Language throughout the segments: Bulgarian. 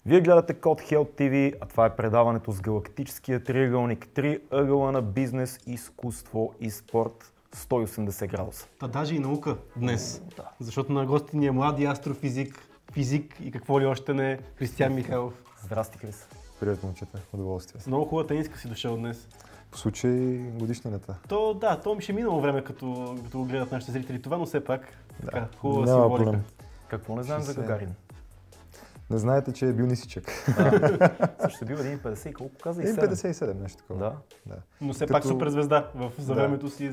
Вие гледате Code Health TV, а това е предаването с галактическия триъгълник, три ъгъла на бизнес, изкуство и спорт 180 градуса. Та даже и наука днес, Да. защото на гости ни е млади астрофизик, физик и какво ли още не, Християн Михайлов. Здрасти, Крис. Привет, момчета. Удоволствие. Много хубава тениска си дошъл днес. По случай годишнината. То ми ще минало време, като го гледат нашите зрители това, но все пак така, хубава Няма символика. проблем. Какво не знаем за Гагарин? Не знаете, че е бил нисичък. Също бил 1,50 и колко каза? 1,57, нещо такова. Да. Но все пак суперзвезда за времето си.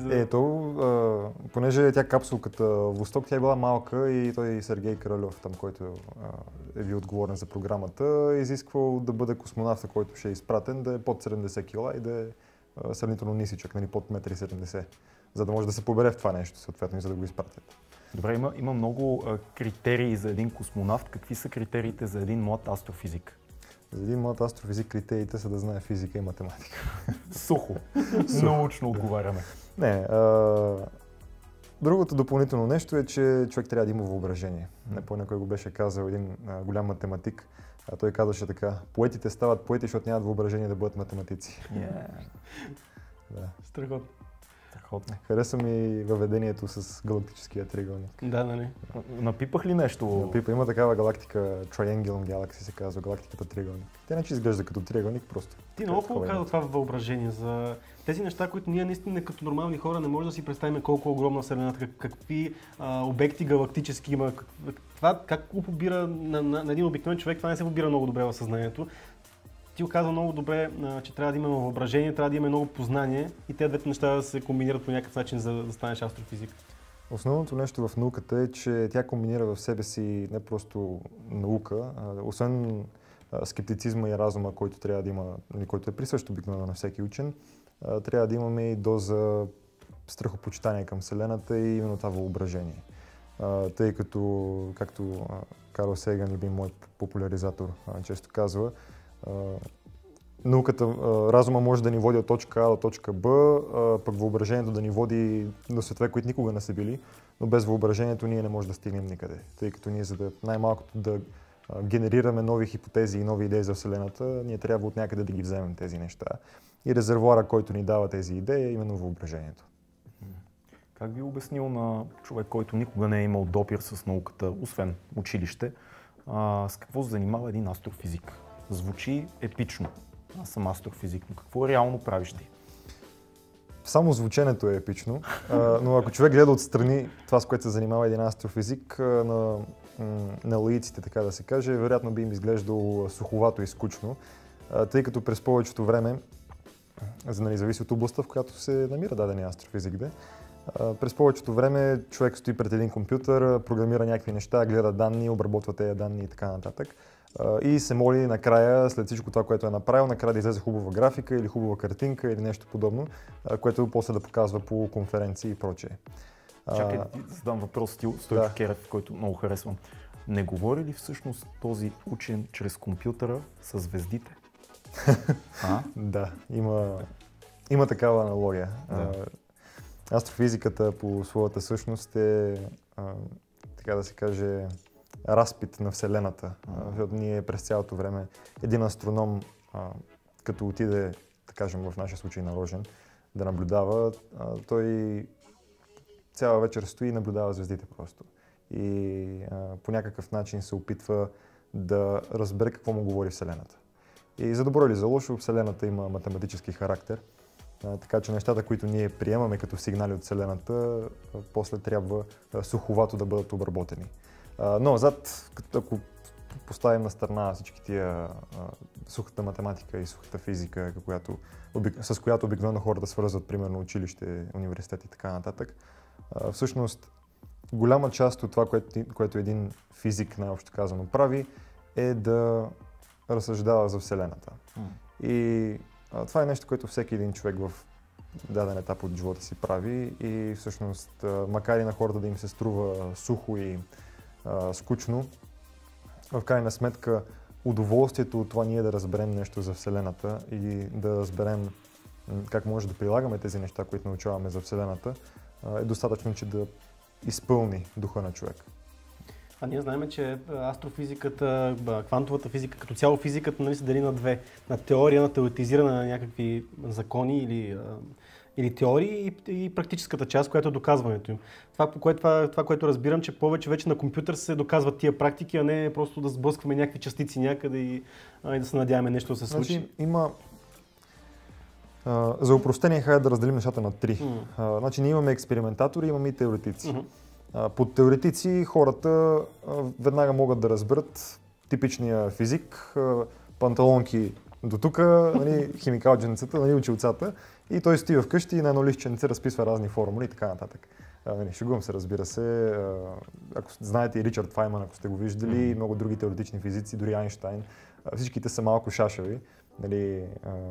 Понеже тя капсулката Восток, тя е била малка и той Сергей Кралев, там, който е бил отговорен за програмата, изисквал да бъде космонавта, който ще е изпратен, да е под 70 кила и да е сравнително нисичък, нали, под 1,70 м, за да може да се побере в това нещо, съответно, и за да го изпратят. Добре, има много критерии за един космонавт. Какви са критериите за един млад астрофизик? За един млад астрофизик критериите са да знае физика и математика. Сухо. Научно отговаряме. Не, другото допълнително нещо е, че човек трябва да има въображение. Някой го беше казал един голям математик. Той казваше така: поетите стават поети, защото нямат въображение да бъдат математици. Да. Страхотно. Хареса ми въведението с галактическия триъгълник. Да, нали? Напипах ли нещо? Напипа. Има такава галактика, Triangle Galaxy се казва, галактиката триъгълник. Тя иначе изглежда като триъгълник просто. Ти много хубаво каза това въображение за тези неща, които ние наистина като нормални хора не можем да си представим колко огромна Вселената, какви обекти галактически има. Това как го побира на един обикновен човек, това не се побира много добре в съзнанието. Ти го казва много добре, че трябва да има въображение, трябва да има много познание и тези двете неща да се комбинират по някакъв начин, за да станеш астрофизик. Основното нещо в науката е, че тя комбинира в себе си не просто наука, освен скептицизма и разума, който трябва да има, който е присъщ обикновено на всеки учен, трябва да имаме и доза страхопочитание към Вселената и именно това въображение. Тъй като, както Карл Сейган, любим мой популяризатор, често казва, науката, разума може да ни води от точка А до точка Б, пък въображението да ни води до светове, които никога не са били, но без въображението ние не можем да стигнем никъде. Тъй като ние, за да най-малкото да генерираме нови хипотези и нови идеи за Вселената, ние трябва от някъде да ги вземем тези неща. И резервуара, който ни дава тези идеи, е именно въображението. Как би обяснил на човек, който никога не е имал допир с науката, освен училище, с какво се занимава един астрофизик? Звучи епично. Аз съм астрофизик, но какво реално правиш ти? Само звученето е епично, но ако човек гледа отстрани това, с което се занимава един астрофизик, на лаиците, така да се каже, вероятно би им изглеждало суховато и скучно, тъй като през повечето време, за да не зависи от областта, в която се намира дадения астрофизик, през повечето време човек стои пред един компютър, програмира някакви неща, гледа данни, обработва тези данни и така нататък. И се моли накрая, след всичко това, което е направил, накрая да излезе хубава графика или хубава картинка или нещо подобно, което после да показва по конференции и прочее. Чакай, задам въпрос стил Стойчо Керев, който много харесвам. Не говори ли всъщност този учен чрез компютъра с звездите? Да, има такава аналогия. Астрофизиката по своята същност е, така да се каже, разпит на Вселената. Защото ние през цялото време, един астроном, като отиде, да кажем в нашия случай на Рожен, да наблюдава, той цяла вечер стои и наблюдава звездите просто. И по някакъв начин се опитва да разбере какво му говори Вселената. И за добро или за лошо, Вселената има математически характер, така че нещата, които ние приемаме като сигнали от Вселената, после трябва суховато да бъдат обработени. Но зад, ако поставим на страна всички тия сухата математика и сухата физика, с която обикновено хората свързват, примерно училище, университет и така нататък, всъщност голяма част от това, което един физик, най-общо казано, прави, е да разсъждава за Вселената. И това е нещо, което всеки един човек в даден етап от живота си прави и всъщност, макар и на хората да им се струва сухо и скучно, в крайна сметка удоволствието от това ние да разберем нещо за Вселената и да разберем как може да прилагаме тези неща, които научаваме за Вселената, е достатъчно, че да изпълни духа на човек. А ние знаем, че астрофизиката, квантовата физика, като цяло физиката, нали, се дели на две. На теория, на теоретизиране на някакви закони или теории и практическата част, която е доказването им. Това, което разбирам, че повече вече на компютър се доказват тия практики, а не просто да сблъскваме някакви частици някъде и да се надяваме нещо да се случи. Значи, има... за упростение, хайде да разделим нещата на три. Значи, ние имаме експериментатори, имаме и теоретици. Под теоретици хората веднага могат да разберат типичния физик, панталонки до тук, нали, химикалдженцата, нали, училцата, и той стои вкъщи и на едно листченце разписва разни формули и така нататък. Шегувам се, разбира се. Ако знаете и Ричард Файман, ако сте го виждали, и много други теоретични физици, дори Айнщайн, всичките са малко шашави. Нали,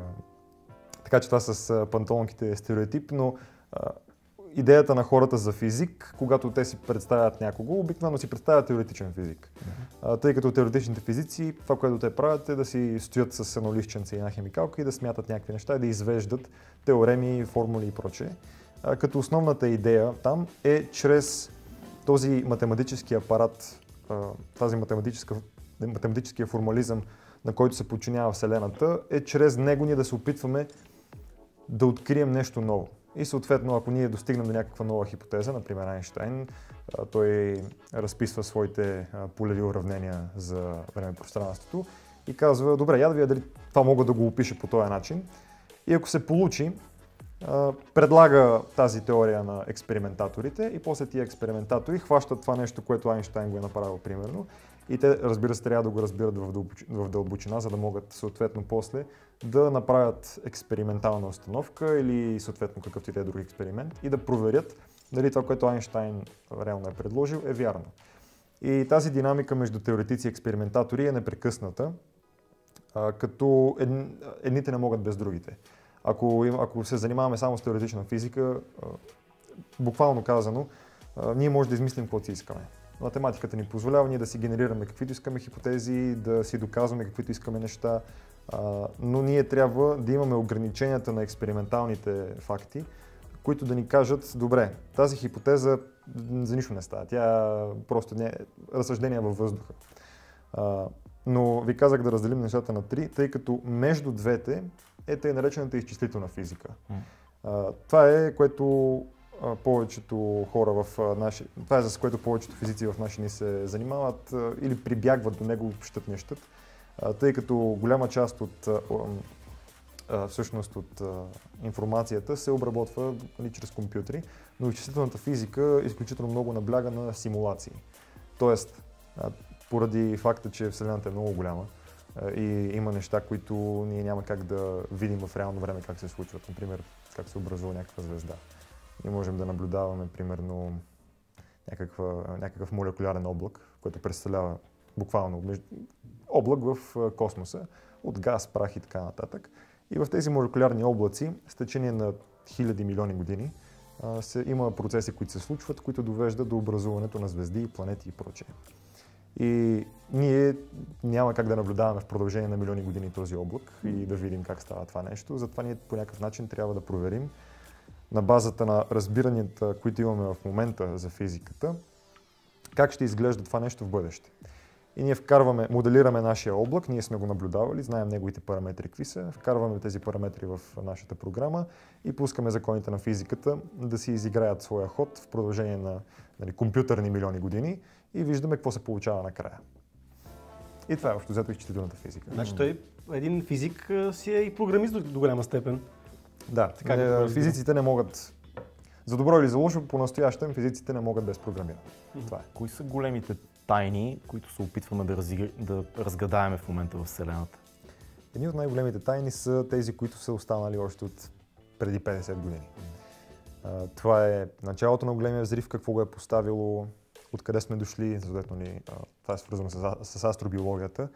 така че това с панталонките е стереотип, но идеята на хората за физик, когато те си представят някого, обикновено си представят теоретичен физик. Тъй като теоретичните физици, това, което те правят, е да си стоят с едно листченце и една химикалка и да смятат някакви неща и да извеждат теореми, формули и прочее. Като основната идея там е чрез този математически апарат, тази математическия формализъм, на който се подчинява Вселената, е чрез него ние да се опитваме да открием нещо ново. И съответно, ако ние достигнем до някаква нова хипотеза, например Айнщайн, той разписва своите полеви уравнения за време-пространството и казва, добре, я да видя дали това мога да го опиша по този начин. И ако се получи, предлага тази теория на експериментаторите и после тия експериментатори хващат това нещо, което Айнщайн го е направил примерно. И те, разбира се, трябва да го разбират в дълбочина, за да могат съответно после да направят експериментална установка или съответно какъвто и да е друг експеримент и да проверят дали това, което Айнщайн реално е предложил, е вярно. И тази динамика между теоретици и експериментатори е непрекъсната, като едните не могат без другите. Ако се занимаваме само с теоретична физика, буквално казано, ние може да измислим каквото си искаме. Математиката ни позволява ние да си генерираме каквито искаме хипотези, да си доказваме каквито искаме неща, но ние трябва да имаме ограниченията на експерименталните факти, които да ни кажат, добре, тази хипотеза за нищо не става, тя просто не е разсъждение във въздуха. Но ви казах да разделим нещата на три, тъй като между двете е тъй наречената изчислителна физика. Това е, което повечето хора това е за което повечето физици в наши дни се занимават или прибягват до него, щат не щат, тъй като голяма част от информацията се обработва чрез компютри, но изчислителната физика изключително много набляга на симулации. Тоест, поради факта, че Вселената е много голяма и има неща, които ние няма как да видим в реално време как се случват, например как се образува някаква звезда. Ние можем да наблюдаваме, примерно, някакъв молекулярен облак, който представлява буквално облак в космоса, от газ, прах и така нататък. И в тези молекулярни облаци, с течение на хиляди милиони години, има процеси, които се случват, които довеждат до образуването на звезди, планети и прочее. И ние няма как да наблюдаваме в продължение на милиони години този облак и да видим как става това нещо. Затова ние по някакъв начин трябва да проверим на базата на разбиранията, които имаме в момента за физиката, как ще изглежда това нещо в бъдеще. И ние моделираме нашия облак, ние сме го наблюдавали, знаем неговите параметри какви са, вкарваме тези параметри в нашата програма и пускаме законите на физиката да си изиграят своя ход в продължение на компютърни милиони години и виждаме какво се получава накрая. И това е общо взето изчислителната физика. Значи той един физик си е и програмист до голяма степен. Да, физиците не могат, за добро или за лошо, по-настоящем физиците не могат без програмиране. Това е. Кои са големите тайни, които се опитваме да разгадаеме в момента в Вселената? Едни от най-големите тайни са тези, които са останали още от преди 50 години. Това е началото на големия взрив, какво го е поставило, откъде сме дошли, съответно това е свързано с астробиологията.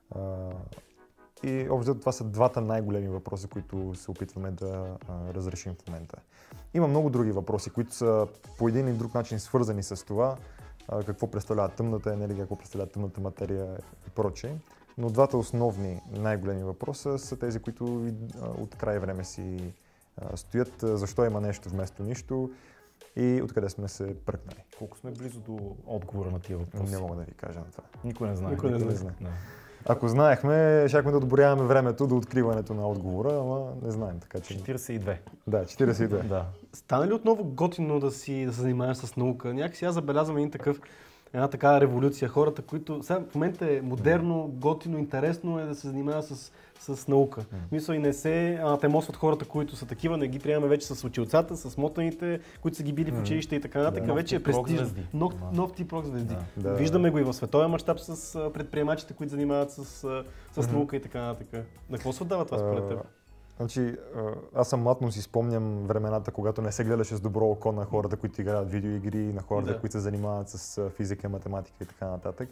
И общо това са двата най-големи въпроса, които се опитваме да разрешим в момента. Има много други въпроси, които са по един или друг начин свързани с това, какво представлява тъмната енергия, какво представлява тъмната материя и прочее. Но двата основни най-големи въпроса са тези, които от край време си стоят. Защо има нещо вместо нищо? и откъде сме се пръкнали. Колко сме близо до отговора на тия въпроси? Не мога да ви кажа на това. Никой не знае. Никой не знае. Да. Ако знаехме, щяхме да отборяваме времето до откриването на отговора, ама не знаем, така че... 42. Да, 42. Да. Стана ли отново готино да се занимаваш с наука? Някакси аз забелязвам една такава революция. Хората, които сега в момента е модерно, готино, интересно е да се занимава с наука. Мисля и не се темосват хората, които са такива, не ги приемаме вече с училцата, с мотаните, които са ги били в училище и така нататък. Вече е престижно. Нов тип рок звезди. Да. Виждаме го и в световен мащаб с предприемачите, които занимават с наука и така нататък. На какво се отдава това според теб? Значи, аз съм млад, но си спомням времената, когато не се гледаше с добро око на хората, които играят видеоигри, на хората, които се занимават с физика, математика и така нататък.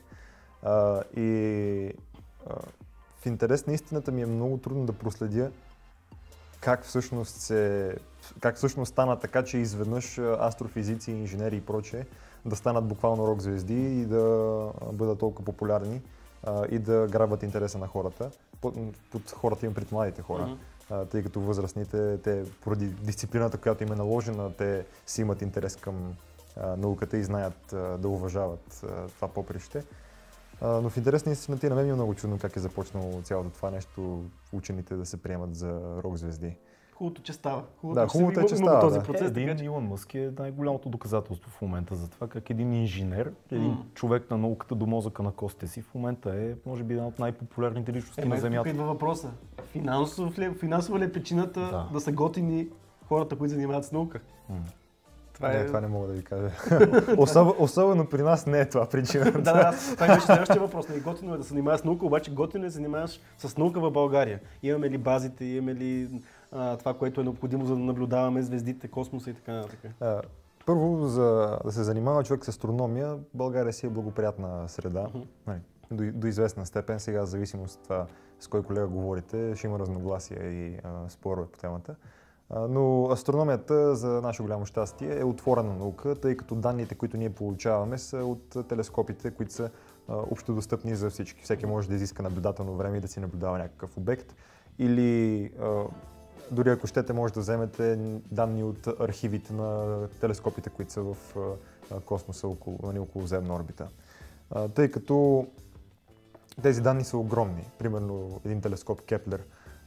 В интерес на истината ми е много трудно да проследя как всъщност стана така, че изведнъж астрофизици, инженери и прочее да станат буквално рок звезди и да бъдат толкова популярни и да грабват интереса на хората. Под хората им пред младите хора. Тъй като възрастните, те поради дисциплината, която им е наложена, те си имат интерес към науката и знаят да уважават това поприще. Но в интерес на истината и на мен ми е много чудно как е започнало цялото това нещо, учените да се приемат за рок звезди. Хубавото, че става. Хубавото е, че става. Този процес, Илон Мъск е най-голямото доказателство в момента за това, как един инженер, един човек на науката до мозъка на костите си, в момента е, може би, една от най-популярните личности на Земята. Тук идва въпроса. Финансова ли е причината да са готини хората, които занимават с наука? Това не мога да ви кажа. Особено при нас не е това причината. Това беше следващия въпрос. Не готино е да се занимаваш с наука, обаче готино е да се занимаваш с наука в България. Имаме ли базите, имаме ли това, което е необходимо, за да наблюдаваме звездите, космоса и така нататък? Първо, за да се занимава човек с астрономия, България си е благоприятна среда. До известна степен, сега в зависимост от това с кой колега говорите, ще има разногласия и спорове по темата. Но астрономията, за наше голямо щастие, е отворена наука, тъй като данните, които ние получаваме, са от телескопите, които са общодостъпни за всички. Всеки може да изиска наблюдателно време и да си наблюдава някакъв обект. Или дори ако щете, може да вземете данни от архивите на телескопите, които са в космоса около земна орбита. Тъй като тези данни са огромни. Примерно един телескоп Кеплер,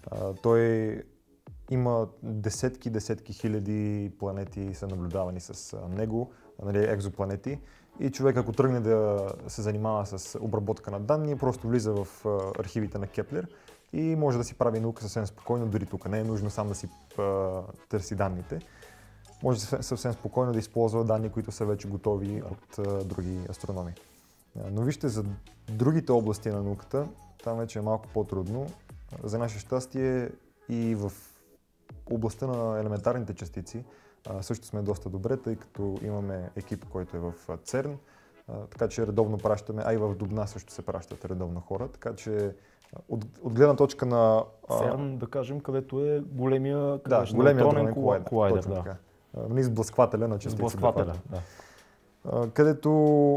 той има десетки хиляди планети са наблюдавани с него, екзопланети. И човек, ако тръгне да се занимава с обработка на данни, просто влиза в архивите на Кеплер и може да си прави наука съвсем спокойно, дори тук. Не е нужно сам да си търси данните. Може съвсем спокойно да използва данни, които са вече готови от други астрономи. Но вижте, за другите области на науката, там вече е малко по-трудно. За наше щастие и в областта на елементарните частици също сме доста добре, тъй като имаме екип, който е в ЦЕРН, така че редовно пращаме, а и в Дубна също се пращат редовно хора, така че от гледна точка на... ЦЕРН, да кажем, където е големия неутронен колайдер. Така. Сблъсквателя на частици. Сблъсквателя, да. Където...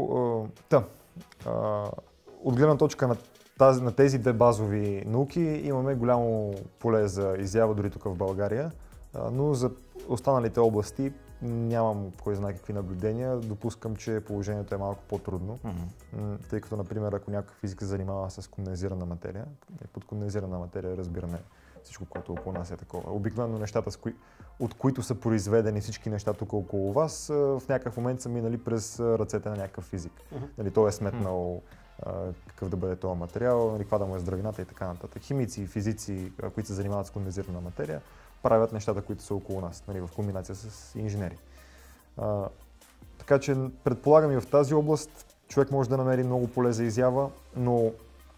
от гледна точка на тези две базови науки имаме голямо поле за изява дори тук в България, но за останалите области нямам кой знае какви наблюдения. Допускам, че положението е малко по-трудно, тъй като, например, ако някакъв физик се занимава с кондензирана материя, под кондензирана материя разбираме всичко, което около нас е такова. Обикновено нещата, от които са произведени всички неща тук около вас, в някакъв момент са минали през ръцете на някакъв физик. Той е сметнал какъв да бъде този материал, каква да му е здравината и така нататък. Химици и физици, които се занимават с кондензирана материя, правят нещата, които са около нас, в комбинация с инженери. Така че предполагам и в тази област човек може да намери много поле за изява, но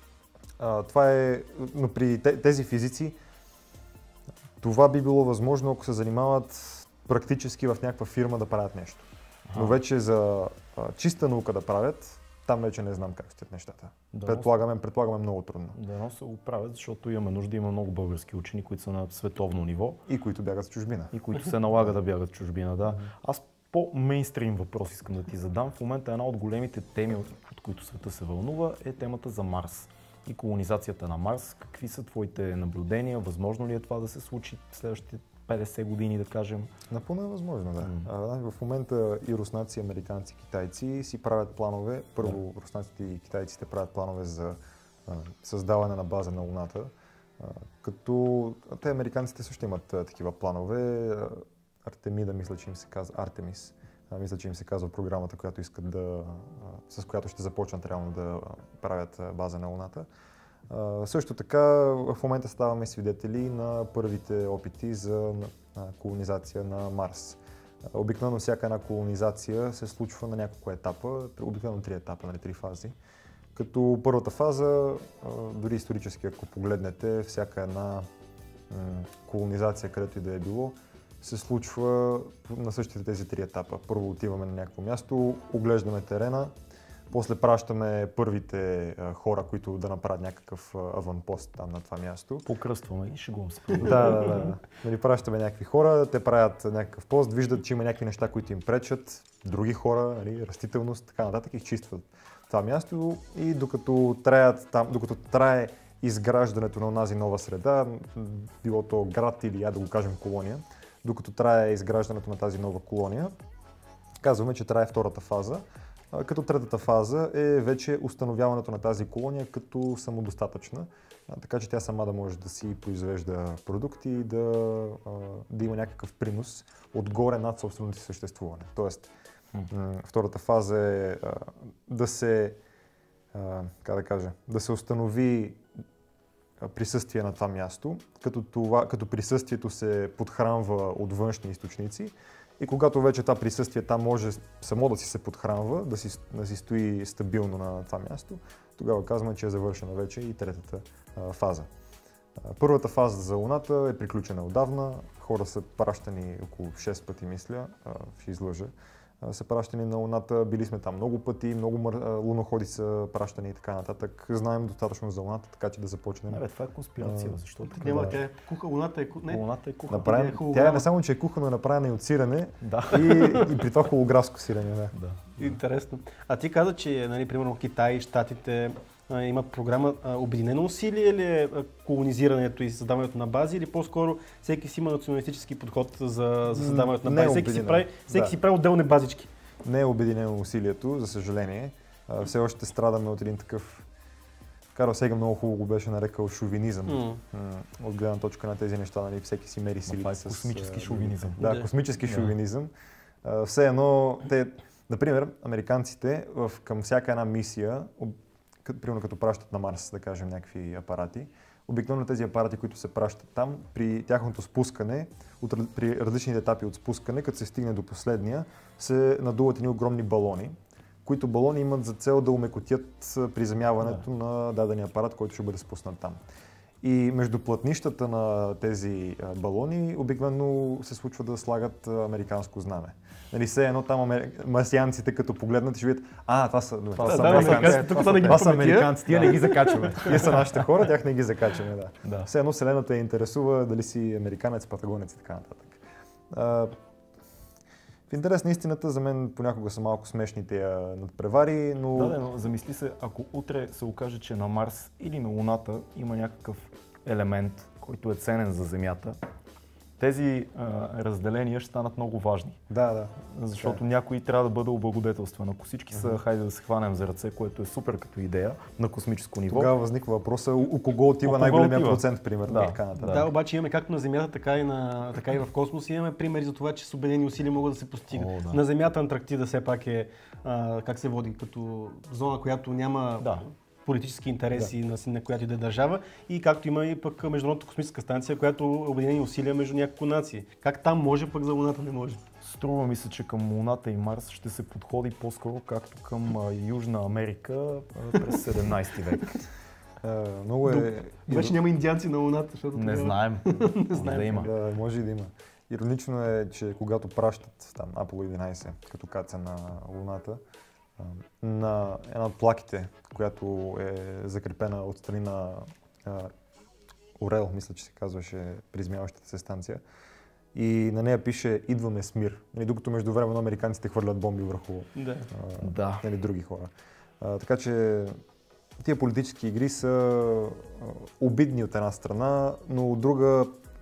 при тези физици това би било възможно, ако се занимават практически в някаква фирма да правят нещо. Но вече за чиста наука да правят, там вече не знам как стоят нещата. Предполагаме много трудно. Дано се го правят, защото имаме нужда, има много български учени, които са на световно ниво. И които бягат в чужбина. И които се налага да бягат в чужбина, да. Аз по-мейнстрим въпрос искам да ти задам. В момента една от големите теми, от които света се вълнува, е темата за Марс и колонизацията на Марс. Какви са твоите наблюдения? Възможно ли е това да се случи в следващите 50 години, да кажем. Напълно е възможно, да. В момента и руснаци, и американци, и китайци си правят планове. Първо, руснаците и китайците правят планове за създаване на база на Луната. Като те американците също имат такива планове. Артемида, мисля, че им се казва Артемис. Мисля, че им се казва програмата, която искат с която ще започнат реално да правят база на Луната. Също така в момента ставаме свидетели на първите опити за колонизация на Марс. Обикновено всяка една колонизация се случва на няколко етапа, обикновено 3 етапа, 3 фази. Като първата фаза, дори исторически, ако погледнете, всяка една колонизация, където и да е било, се случва на същите тези 3 етапа. Първо отиваме на някакво място, оглеждаме терена, после пращаме първите хора, които да направят някакъв аванпост там на това място. Покръстваме и шегувам се. Да. Пращаме някакви хора, те правят някакъв пост, виждат, че има някакви неща, които им пречат, други хора, растителност, така нататък, изчистват това място и докато трае изграждането на онази нова среда, било то град или да го кажем колония, докато трае изграждането на тази нова колония, казваме, че трае втората фаза, като третата фаза е вече установяването на тази колония като самодостатъчна, така че тя сама да може да си произвежда продукти и да има някакъв принос отгоре над собственото си съществуване. Тоест, втората фаза е да се установи присъствие на това място, като присъствието се подхранва от външни източници и когато вече това присъствие там може само да си се подхранва, да си стои стабилно на това място, тогава казваме, че е завършена вече и третата фаза. Първата фаза за Луната е приключена отдавна, хора са пращани около 6 пъти, мисля, ще излъжа, са пращани на Луната, били сме там много пъти, много луноходи са пращани и така нататък. Знаем достатъчно за Луната, така че да започнем. Това е конспирация, защото... Луната е куха. Луната е куха. Тя е не само, че е куха, но е направена и от сирене и при това холографско сирене. Да. Интересно. А ти каза, че примерно Китай, Щатите имат програма обединено усилие ли е колонизирането и създаването на бази или по-скоро всеки си има националистически подход за създаването на бази? Всеки си прави отделни базички. Не е обединено усилието, за съжаление. Все още страдаме от един такъв, Карл Сегън много хубаво го беше нарекал шовинизъм. От гледна точка на тези неща, всеки си мери силите с... космически шовинизъм. Да, космически шовинизъм. Все едно, например, американците към всяка една мисия, примерно като пращат на Марс, да кажем, някакви апарати. Обикновено тези апарати, които се пращат там, при тяхното спускане, при различните етапи от спускане, като се стигне до последния, се надуват едни огромни балони, които балони имат за цел да умекотят приземяването на дадения апарат, който ще бъде спуснат там. И между плътнищата на тези балони обикновено се случва да слагат американско знаме. Все едно там марсианците като погледнат и ще видят, това са американци, тия не ги закачваме. Тия са нашите хора, тях не ги закачваме. Да. Все едно Вселената я интересува дали си американец, патагонец и така нататък. В интерес на истината, за мен понякога са малко смешни тези надпревари, но... но замисли се, ако утре се окаже, че на Марс или на Луната има някакъв елемент, който е ценен за Земята, тези разделения ще станат много важни. Да. Защото някой трябва да бъде облагодетелстван. Ако всички са, хайде да се хванем за ръце, което е супер като идея на космическо ниво. Тогава възниква въпроса, у кого отива най-големия процент, примерно. Да, обаче имаме както на Земята, така и в космоса. Имаме примери за това, че с обединени усилия могат да се постигат. На Земята Антарктида все пак е, как се води, като зона, която няма... политически интереси на която и да е държава и както има и пък Международната космическа станция, която е обединени усилия между няколко нации. Как там може, пък за Луната не може? Струва ми се, че към Луната и Марс ще се подходи по-скоро както към Южна Америка през 17 век. Много е... Вече няма индианци на Луната, защото... Не знаем. Да има. Да, може и да има. Иронично е, че когато пращат там Аполо 11 като каца на Луната, на една от плаките, която е закрепена отстрани на Орел, мисля, че се казваше приземяващата се станция. И на нея пише "Идваме с мир", докато междувременно американците хвърлят бомби върху други хора. Така че тия политически игри са обидни от една страна, но от друга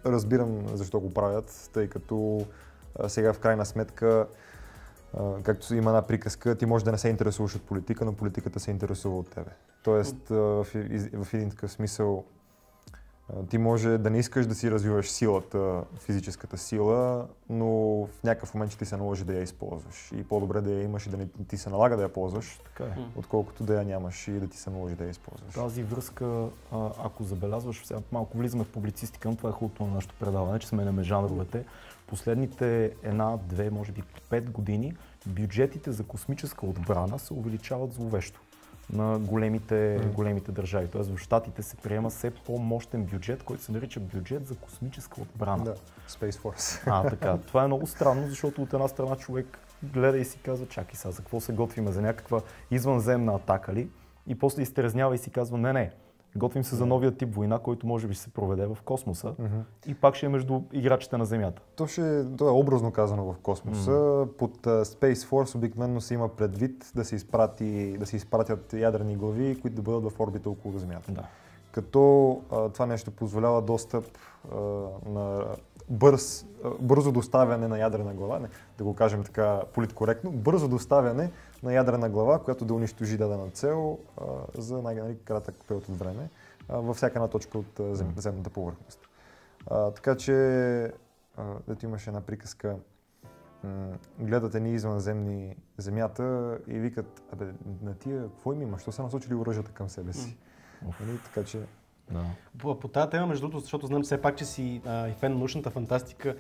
разбирам защо го правят, тъй като сега в крайна сметка, както има една приказка, ти може да не се интересуваш от политика, но политиката се интересува от тебе. Тоест, в един такъв смисъл, ти може да не искаш да си развиваш силата, физическата сила, но в някакъв момент ще ти се наложи да я използваш. И по-добре да я имаш и да не ти се налага да я ползваш, отколкото да я нямаш и да ти се наложи да я използваш. Тази връзка, ако забелязваш, сега малко влизаме в публицистика, но това е хубавото на нашето предаване, че сменяме жанровете. Последните 1, 2, може би 5 години бюджетите за космическа отбрана се увеличават зловещо на големите държави. Тоест в Щатите се приема все по-мощен бюджет, който се нарича бюджет за космическа отбрана. Да, Space Force. Така. Това е много странно, защото от една страна човек гледа и си казва, чакай сега, за какво се готвиме, за някаква извънземна атака ли? И после изтрезнява и си казва, не, готвим се за новия тип война, който може би ще се проведе в космоса и пак ще е между играчите на Земята. То е образно казано в космоса. Под Space Force обикновено се има предвид да се изпратят ядрени глави, които да бъдат в орбита около Земята. Да. Като това нещо позволява достъп на бързо доставяне на ядрена глава, да го кажем така политкоректно, бързо доставяне на ядрена глава, която да унищожи дадена цел за най-кратък период от време във всяка една точка от земната повърхност. Така че, дето имаше една приказка, гледат едни извънземни Земята и викат, на тия какво им има, що са насочили оръжията към себе си? Така че... Да. По тази тема, между другото, защото знам все пак, че си и фен на научната фантастика,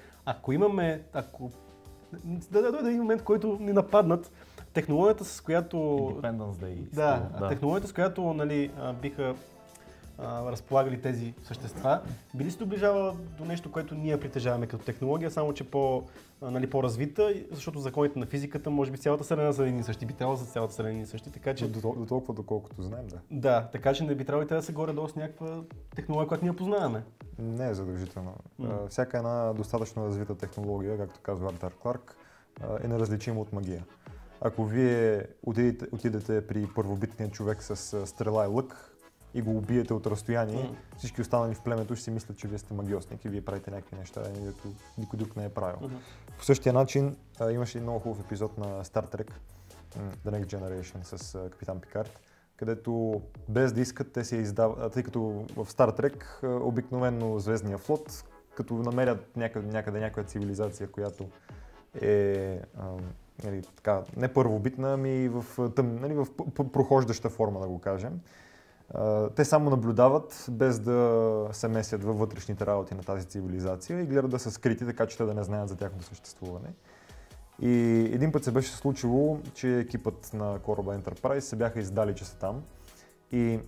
да дойде един момент, в който ни нападнат, технологията, с която... Independence Day. Да, технологията, с която биха разполагали тези същества, би ли се доближава до нещо, което ние притежаваме като технология, само че по-развита, защото законите на физиката, може би цялата Вселена са едни и същи, би трябвало за цялата Вселена и същи, така че... До толкова, доколкото знаем, да. Да, така че не би трябвало и те да се горе-долу с някаква технология, която ние познаваме. Не е задължително. Всяка една достатъчно развита технология, както казва Артур Кларк, е неразличима от магия. Ако вие отидете при първобитния човек с стрела и лък и го убиете от разстояние, всички останали в племето ще си мислят, че вие сте магиосник и вие правите някакви неща, които никой друг не е правил. По същия начин имаше много хубав епизод на Star Trek, The Next Generation с капитан Пикард, където без да искат те се издават, тъй като в Star Trek обикновено Звездния флот, като намерят някъде някаква цивилизация, която е не първобитна, ами в прохождаща форма, да го кажем. Те само наблюдават, без да се месят във вътрешните работи на тази цивилизация и гледат да са скрити, така че те да не знаят за тяхното съществуване. И един път се беше случило, че екипът на кораба Enterprise се бяха издали, че са там. И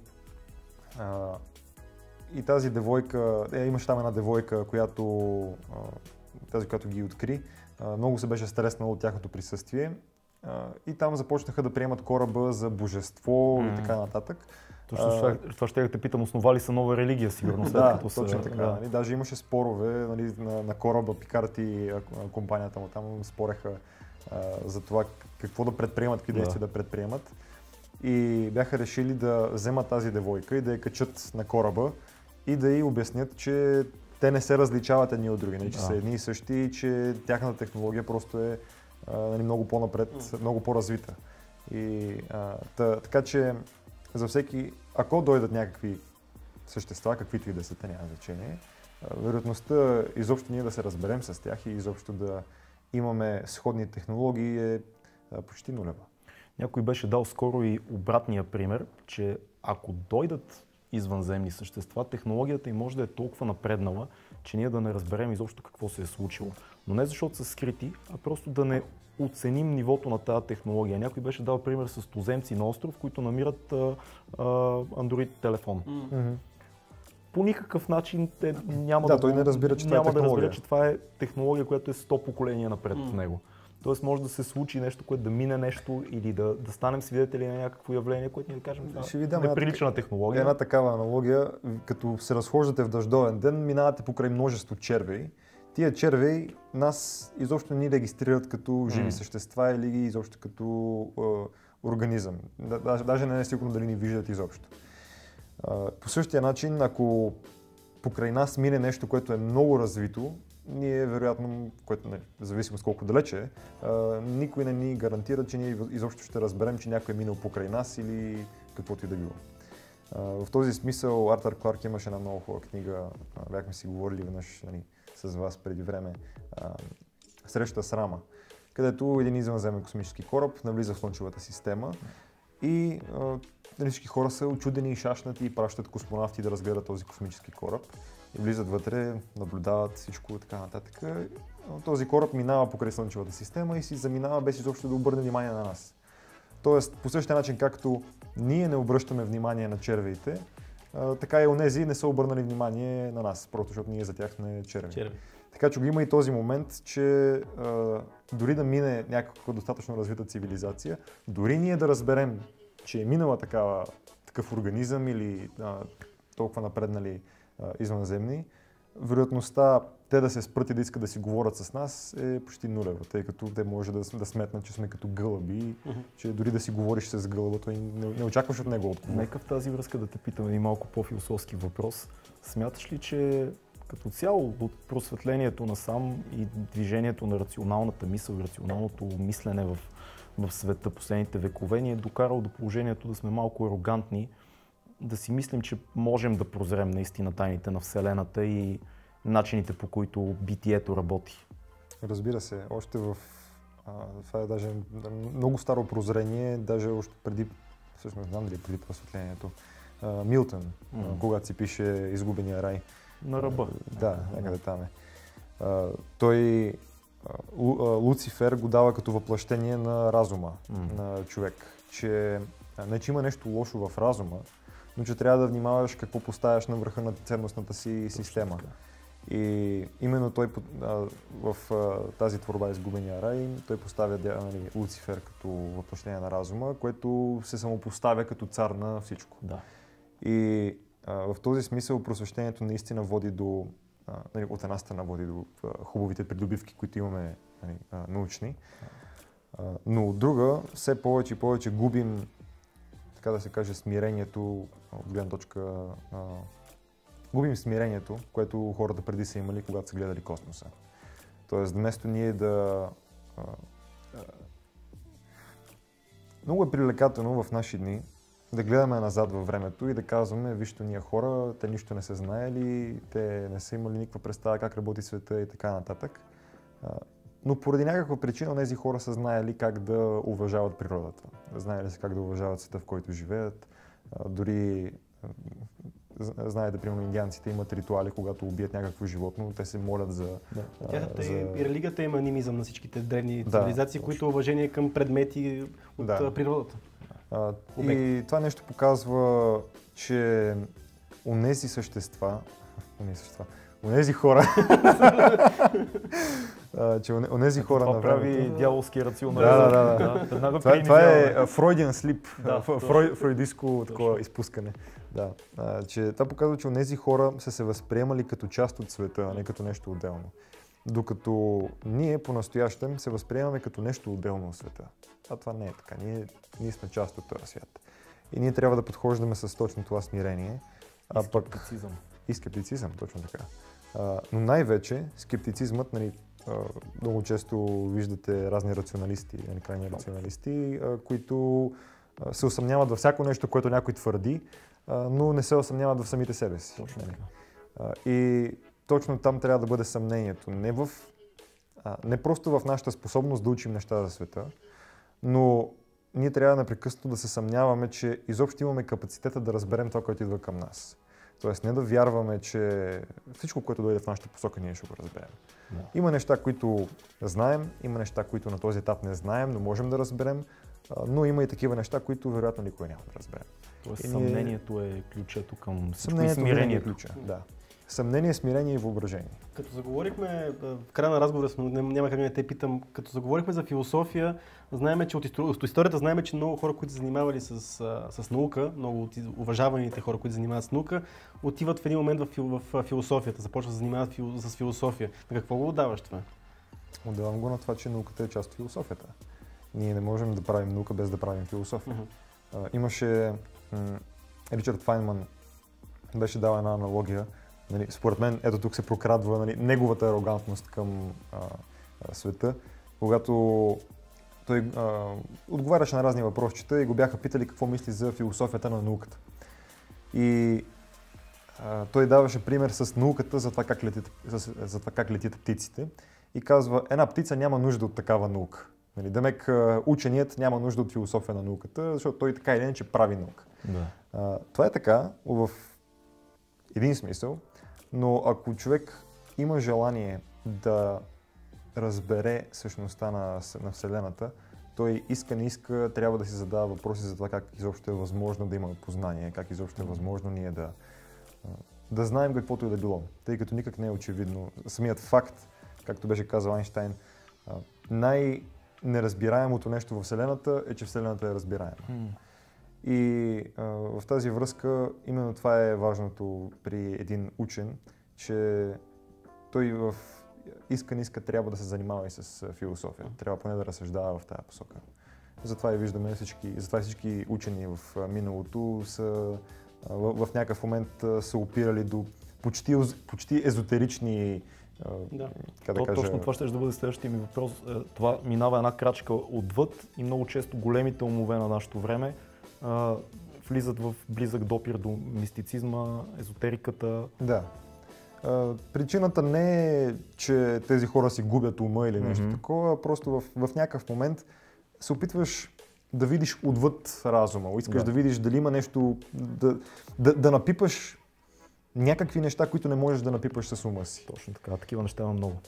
тази девойка, имаше там една девойка, която ги откри, много се беше стреснала от тяхното присъствие и там започнаха да приемат кораба за божество и така нататък. Точно това ще те питам, основали са нова религия, сигурно след като са... Точно така. Да. Даже имаше спорове на кораба, Пикард и компанията му там спореха за това какво да предприемат, какви действия да предприемат. И бяха решили да вземат тази девойка и да я качат на кораба и да й обяснят, че те не се различават едни от други, че са едни и същи и че тяхната технология просто е много по-напред, много по-развита. Така че за всеки, ако дойдат някакви същества, каквито и да са, те няма значение, вероятността изобщо ние да се разберем с тях и изобщо да имаме сходни технологии е почти нулева. Някой беше дал скоро и обратния пример, че ако дойдат извънземни същества, технологията им може да е толкова напреднала, че ние да не разберем изобщо какво се е случило. Но не защото са скрити, а просто да не оценим нивото на тази технология. Някой беше дал пример с туземци на остров, които намират Android телефон. По никакъв начин те няма той не разбира, че това е технология. Да разбира, че това е технология, която е 100 поколения напред от него. Тоест може да се случи нещо, което да мине нещо или да станем свидетели на някакво явление, което ние да кажем, това не прилича на технология. Една такава аналогия, като се разхождате в дъждовен ден, минавате покрай множество червеи. Тия червеи нас изобщо ни регистрират като живи същества или изобщо като организъм. Даже не е сигурно дали ни виждат изобщо. По същия начин, ако покрай нас мине нещо, което е много развито, ние вероятно, което не, зависимо с колко далече е, никой не ни гарантира, че ние изобщо ще разберем, че някой е минал покрай нас или каквото и да било. В този смисъл Артър Кларк имаше една много хубава книга, бяхме си говорили веднъж с вас преди време, Среща с Рама, където един извънземен космически кораб навлиза в Слънчевата система и всички хора са учудени и шашнати и пращат космонавти да разгледат този космически кораб. И влизат вътре, наблюдават всичко и така нататък. Този кораб минава покрай Слънчевата система и си заминава без изобщо да обърне внимание на нас. Тоест, по същия начин, както ние не обръщаме внимание на червеите, така и онези не са обърнали внимание на нас, просто защото ние за тях сме черви. Така че го има и този момент, че дори да мине някаква достатъчно развита цивилизация, дори ние да разберем, че е минала такъв организъм или толкова напреднали извънземни, вероятността те да се спрат и да искат да си говорят с нас е почти нулева, тъй като те може да сметнат, че сме като гълъби, че дори да си говориш с гълъба, той не очакваш от него отговор. Нека в тази връзка да те питам един малко по-философски въпрос. Смяташ ли, че като цяло от просветлението насам и движението на рационалната мисъл и рационалното мислене в света последните векове ни е докарало до положението да сме малко арогантни, да си мислим, че можем да прозрем наистина тайните на Вселената и начините, по които битието работи? Разбира се, още това е даже много старо прозрение, даже още преди, всъщност не знам дали преди просветлението, Милтън, когато си пише Изгубения рай. На ръба. Да, някъде там е. Той, Луцифер го дава като въплъщение на разума на човек, че не че има нещо лошо в разума, но че трябва да внимаваш какво поставяш на върха на ценностната си система. И именно той в тази творба Изгубения рай, той поставя Луцифер като въплъщение на разума, което се самопоставя като цар на всичко. Да. И в този смисъл просвещението наистина води до, от една страна води до хубавите придобивки, които имаме научни, но от друга все повече и повече губим, така да се каже, смирението, от гледна точка, губим смирението, което хората преди са имали, когато са гледали космоса. Тоест, вместо ние много е привлекателно в наши дни да гледаме назад във времето и да казваме, вижте ние хора, те нищо не са знаели, те не са имали никаква представа как работи света и така нататък. Но поради някаква причина тези хора са знаели как да уважават природата. Знаели са как да уважават света, в който живеят. Дори знаете, примерно индианците имат ритуали, когато убият някакво животно, те се молят за... И религията има анимизъм на всичките древни цивилизации, които е уважение към предмети от природата. И това нещо показва, че онези хора, че онези хора на времето... Това прави дяволски рационализъм. Това е Freudian sleep, фройдиско такова изпускане. Да. Че това показва, че онези хора са се възприемали като част от света, а не като нещо отделно. Докато ние по-настоящем се възприемаме като нещо отделно от света. А това не е така. Ние сме част от този свят. И ние трябва да подхождаме с точно това смирение. И скептицизъм, точно така. Но най-вече скептицизмът, много често виждате разни рационалисти, крайни рационалисти, които се усъмняват във всяко нещо, което някой твърди, но не се усъмняват в самите себе си. Точно така. И точно там трябва да бъде съмнението. Не просто в нашата способност да учим неща за света, но ние трябва непрекъснато да се съмняваме, че изобщо имаме капацитета да разберем това, което идва към нас. Тоест не да вярваме, че всичко, което дойде в нашата посока, ние ще го разберем. Да. Има неща, които знаем, има неща, които на този етап не знаем, но можем да разберем, но има и такива неща, които вероятно никой няма да разберем. Тоест съмнението е ключето към всичко и смирението. Ключа, да. Съмнение, смирение и въображение. Като заговорихме, в края на разговора, няма как да те питам, като заговорихме за философия, знаем, че от историята знаем, че много хора, които се занимавали с наука, много от уважаваните хора, които се занимават с наука, отиват в един момент в философията, започват да се занимават с философия. На какво го отдаваш това? Отдавам го на това, че науката е част от философията. Ние не можем да правим наука без да правим философия. Имаше Ричард Файнман беше дал една аналогия Нали, според мен, ето тук се прокрадва, нали, неговата арогантност към света, когато той отговаряше на разни въпросчета и го бяха питали какво мисли за философията на науката. И той даваше пример с науката за това как летят птиците и казва, една птица няма нужда от такава наука. Нали, демек ученият няма нужда от философия на науката, защото той така или иначе прави наука. Да. Това е така в един смисъл, но ако човек има желание да разбере същността на Вселената, той не иска, трябва да си задава въпроси за това как изобщо е възможно да има познание, как изобщо е възможно ние да знаем каквото и да било, тъй като никак не е очевидно. Самият факт, както беше казал Айнщайн, най-неразбираемото нещо във Вселената е, че Вселената е разбираема. И в тази връзка именно това е важното при един учен, че той не иска трябва да се занимава и с философия. Трябва поне да разсъждава в тази посока. Затова и виждаме всички учени в миналото са в някакъв момент са опирали до почти езотерични Точно това ще да бъде следващия ми въпрос. Това минава една крачка отвъд и много често големите умове на нашето време влизат в близък допир до мистицизма, езотериката. Да. Причината не е, че тези хора си губят ума или нещо такова, а просто в някакъв момент се опитваш да видиш отвъд разума. Искаш да видиш дали има нещо, да напипаш някакви неща, които не можеш да напипаш с ума си. Точно така, такива неща има много.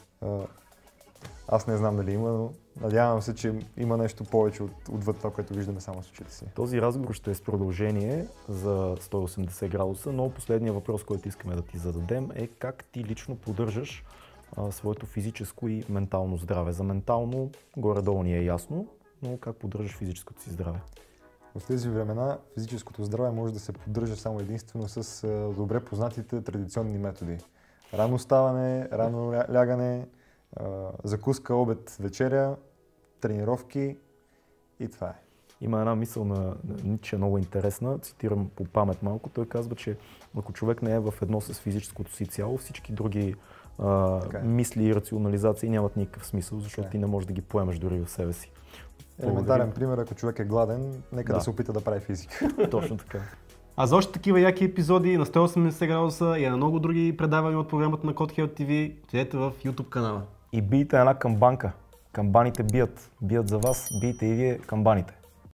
Аз не знам дали има, но надявам се, че има нещо повече отвъд това, което виждаме само с очите си. Този разговор ще е с продължение за 180 градуса, но последният въпрос, който искаме да ти зададем е как ти лично поддържаш своето физическо и ментално здраве. За ментално горе-долу ни е ясно, но как поддържаш физическото си здраве? В тези времена физическото здраве може да се поддържа само единствено с добре познатите традиционни методи. Рано ставане, рано лягане, закуска, обед, вечеря, тренировки и това е. Има една мисъл на Ницше, много интересна, цитирам по памет малко. Той казва, че ако човек не е в едно с физическото си цяло, всички други мисли и рационализации нямат никакъв смисъл, защото ти не можеш да ги поемеш дори в себе си. Елементарен пример, ако човек е гладен, нека да се опита да прави физика. Точно така. А за още такива яки епизоди на 180 градуса и на много други предавания от програмата на Code Health TV, отидете в YouTube канала. И бийте една камбанка. Камбаните бият за вас, бийте и вие камбаните.